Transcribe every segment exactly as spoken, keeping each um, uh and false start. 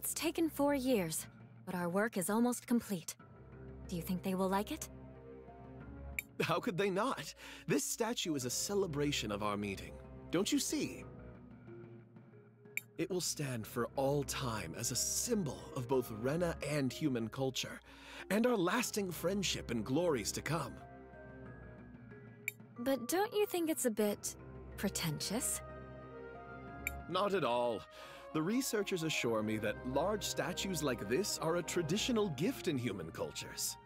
It's taken four years, but our work is almost complete. Do you think they will like it? How could they not? This statue is a celebration of our meeting. Don't you see? It will stand for all time as a symbol of both Rena and human culture, and our lasting friendship and glories to come. But don't you think it's a bit pretentious? Not at all. The researchers assure me that large statues like this are a traditional gift in human cultures.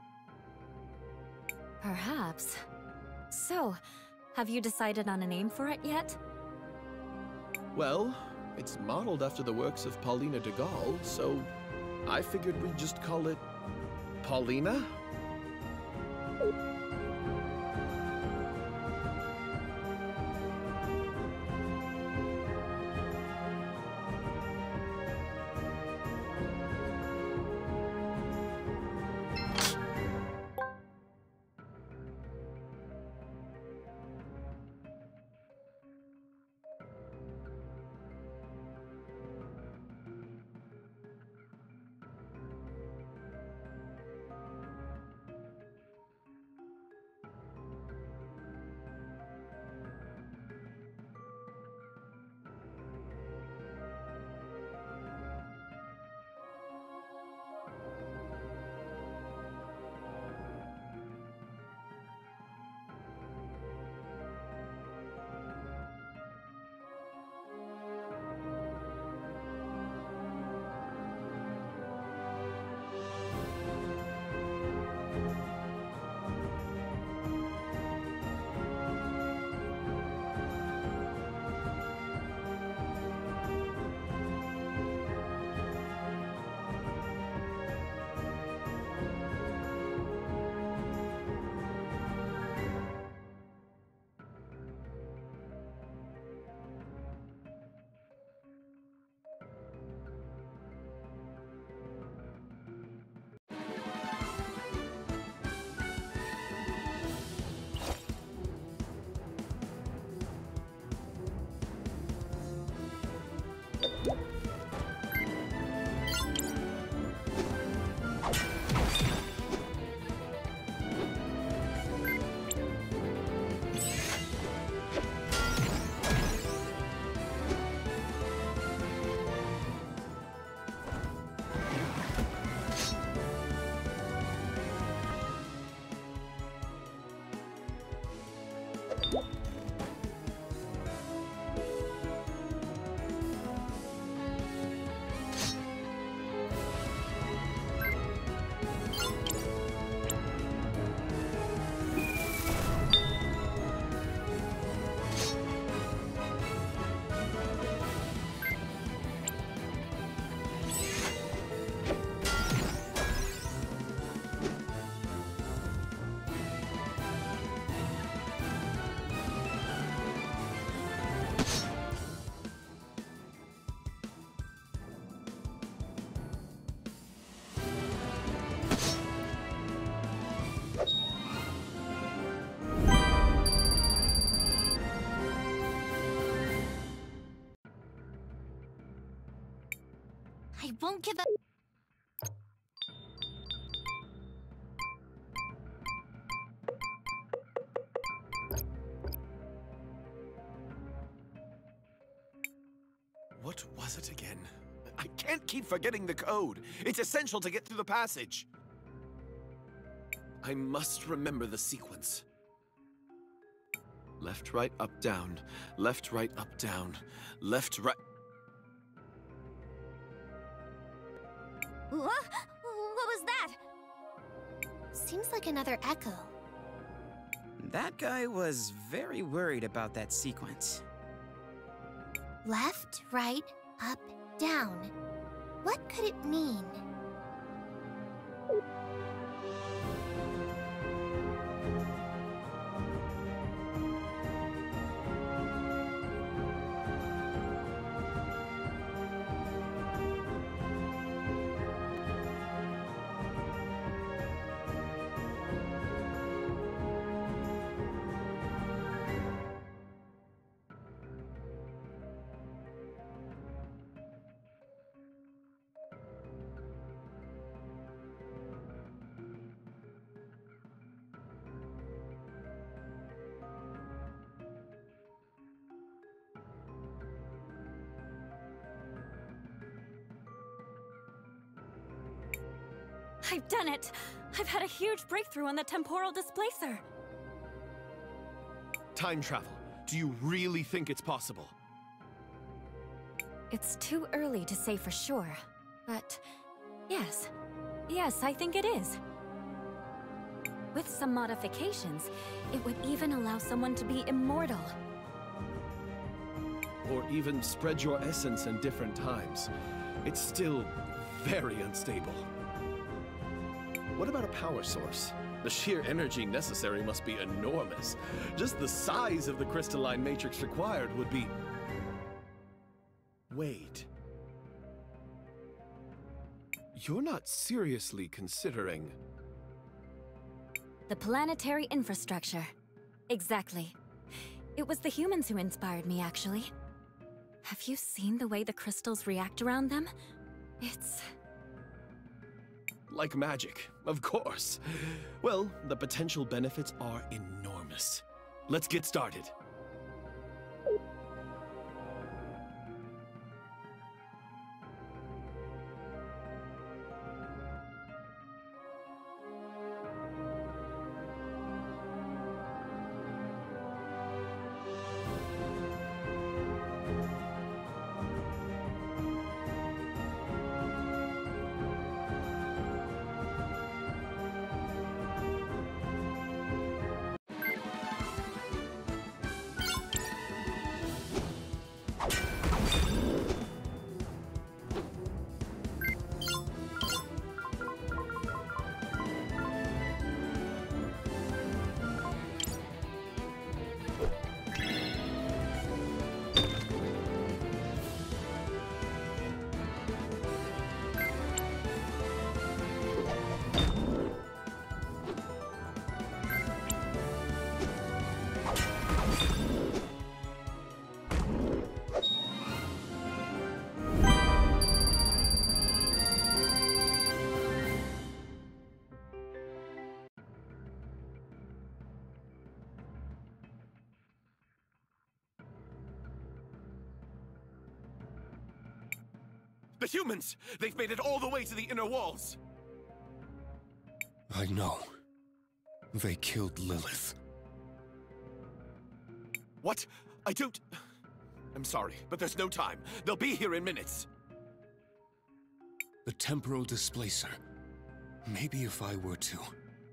Perhaps. So, have you decided on a name for it yet? Well, it's modeled after the works of Paulina de Gaulle, so I figured we'd just call it Paulina? I won't give up. What was it again? I can't keep forgetting the code. It's essential to get through the passage. I must remember the sequence. Left, right, up, down. Left, right, up, down. Left, right... What? What was that? Seems like another echo. That guy was very worried about that sequence. Left, right, up, down. What could it mean? I've done it! I've had a huge breakthrough on the temporal displacer! Time travel. Do you really think it's possible? It's too early to say for sure, but yes. Yes, I think it is. With some modifications, it would even allow someone to be immortal. Or even spread your essence in different times. It's still very unstable. What about a power source? The sheer energy necessary must be enormous. Just the size of the crystalline matrix required would be... Wait. You're not seriously considering... The planetary infrastructure. Exactly. It was the humans who inspired me, actually. Have you seen the way the crystals react around them? It's... Like magic, of course. Well, the potential benefits are enormous. Let's get started. The humans! They've made it all the way to the inner walls! I know. They killed Lilith. What? I don't... I'm sorry, but there's no time. They'll be here in minutes. The temporal displacer. Maybe if I were to...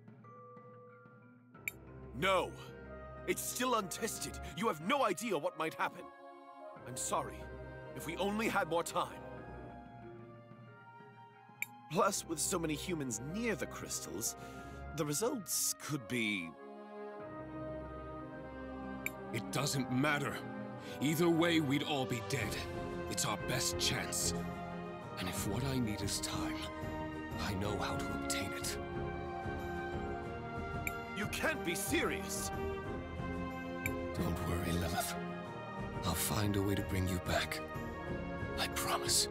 No! It's still untested. You have no idea what might happen. I'm sorry. If we only had more time. Plus, with so many humans near the crystals, the results could be... It doesn't matter. Either way, we'd all be dead. It's our best chance. And if what I need is time, I know how to obtain it. You can't be serious! Don't worry, Lilith. I'll find a way to bring you back. I promise.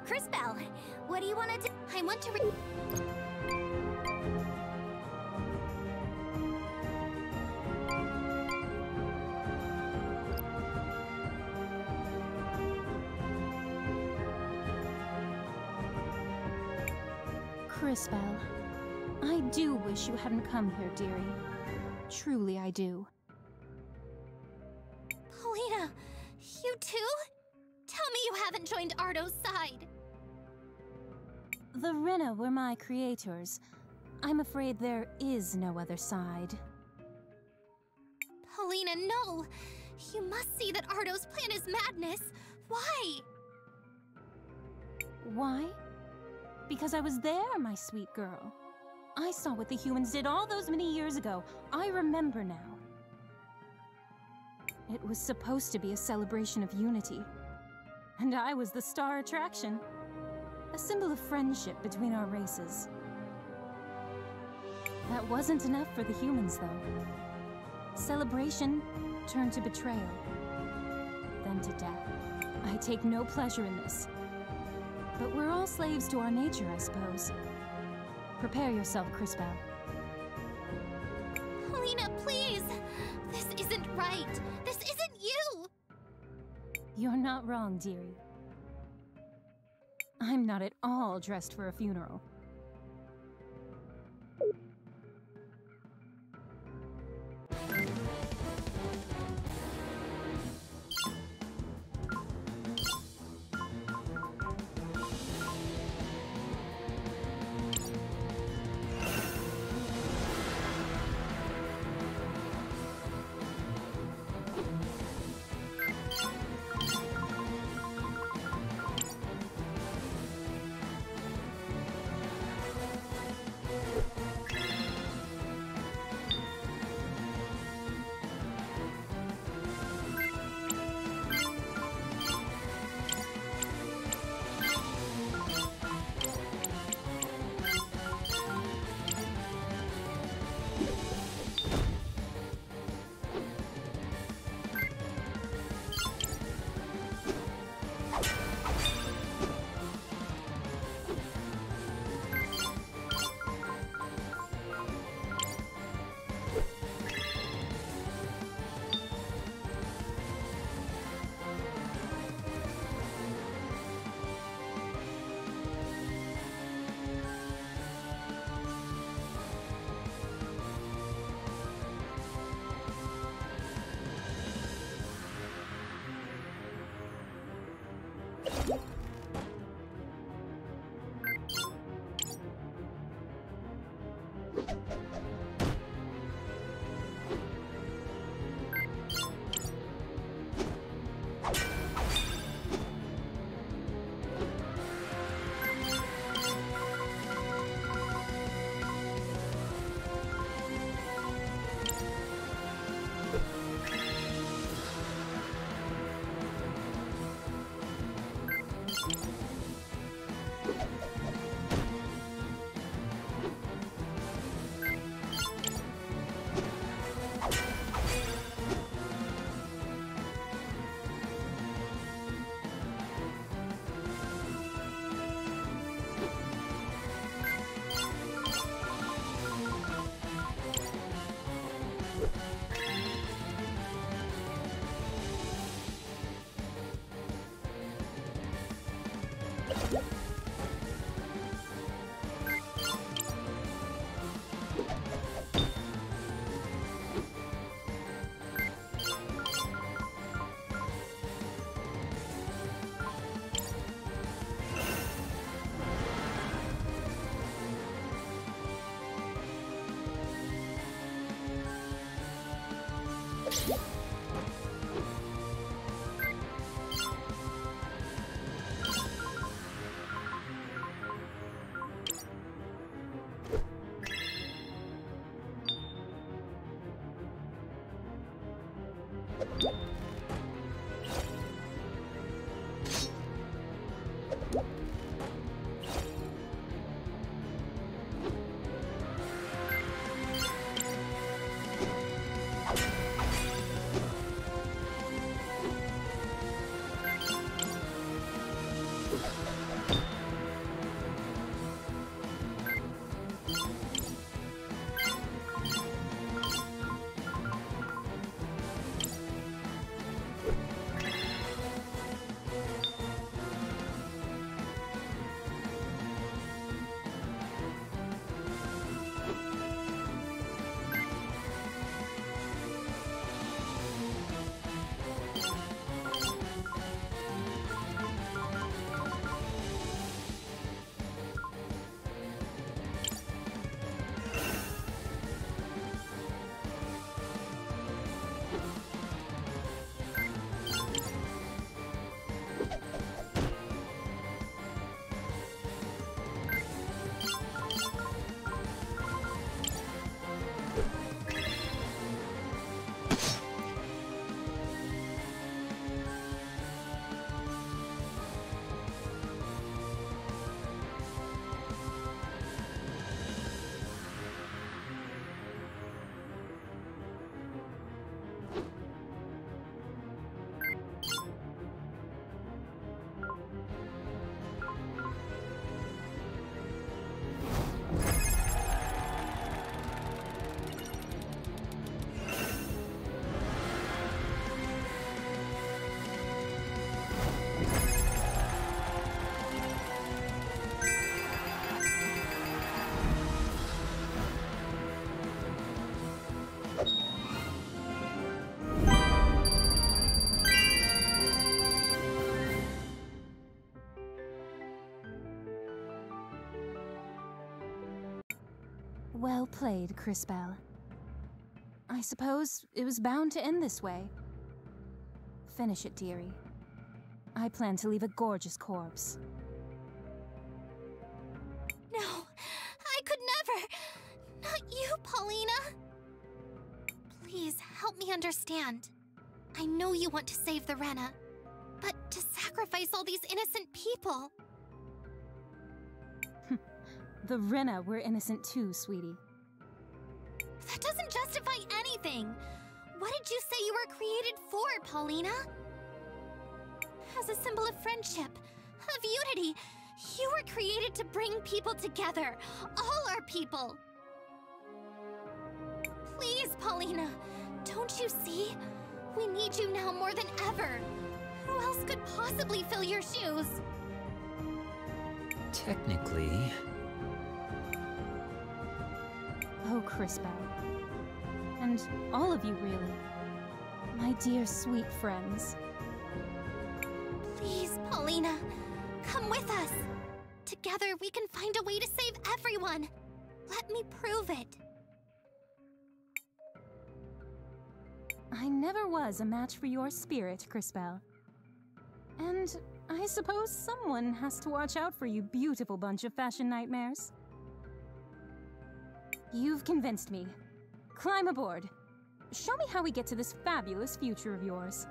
Crisbell, what do you want to do? I want to re- Crisbell, I do wish you hadn't come here, dearie. Truly, I do. Paulina, you too? Tell me you haven't joined Ardo's side. The Rena were my creators. I'm afraid there is no other side. Paulina, no! You must see that Ardo's plan is madness. Why? Why? Because I was there, my sweet girl. I saw what the humans did all those many years ago. I remember now. It was supposed to be a celebration of unity. And I was the star attraction. A symbol of friendship between our races. That wasn't enough for the humans, though. Celebration turned to betrayal. Then to death. I take no pleasure in this. But we're all slaves to our nature, I suppose. Prepare yourself, Crisbell. Paulina, please! This isn't right! This isn't you! You're not wrong, dearie. I'm not at all dressed for a funeral. Well played, Crispell. I suppose it was bound to end this way. Finish it, dearie. I plan to leave a gorgeous corpse. No, I could never. Not you, Paulina. Please help me understand. I know you want to save the Rena, but to sacrifice all these innocent people. The Rena were innocent too, sweetie. That doesn't justify anything. What did you say you were created for, Paulina? As a symbol of friendship, of unity, you were created to bring people together. All our people. Please, Paulina, don't you see? We need you now more than ever. Who else could possibly fill your shoes? Technically... Oh, Crispell. And all of you, really. My dear, sweet friends. Please, Paulina, come with us. Together, we can find a way to save everyone. Let me prove it. I never was a match for your spirit, Crispell. And I suppose someone has to watch out for you beautiful bunch of fashion nightmares. You've convinced me. Climb aboard. Show me how we get to this fabulous future of yours.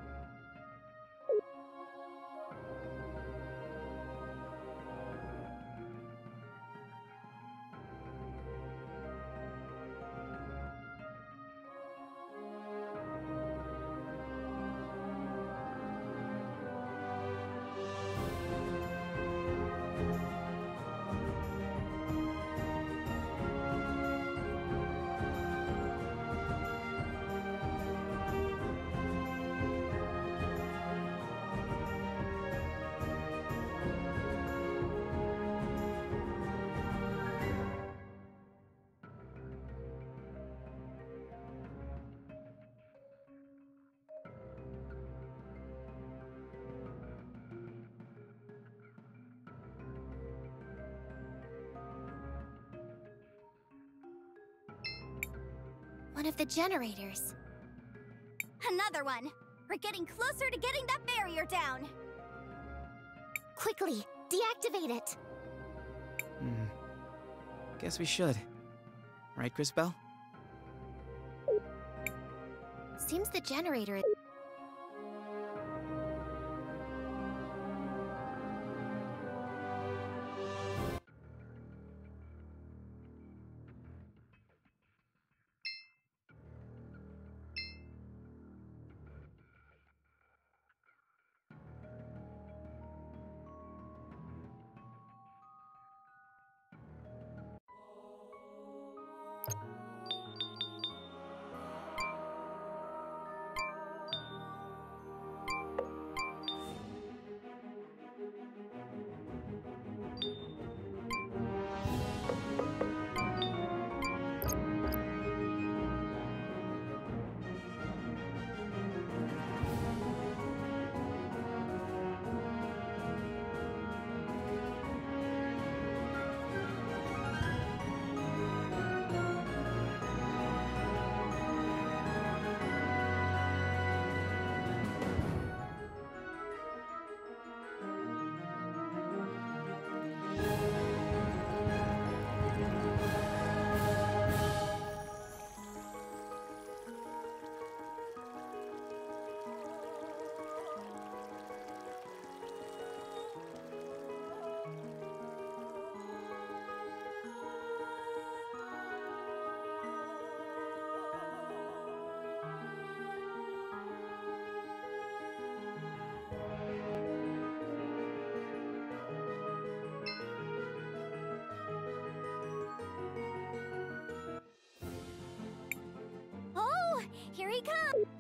One of the generators. Another one! We're getting closer to getting that barrier down! Quickly, deactivate it! Hmm. Guess we should. Right, Crispell? Seems the generator is... Here he comes!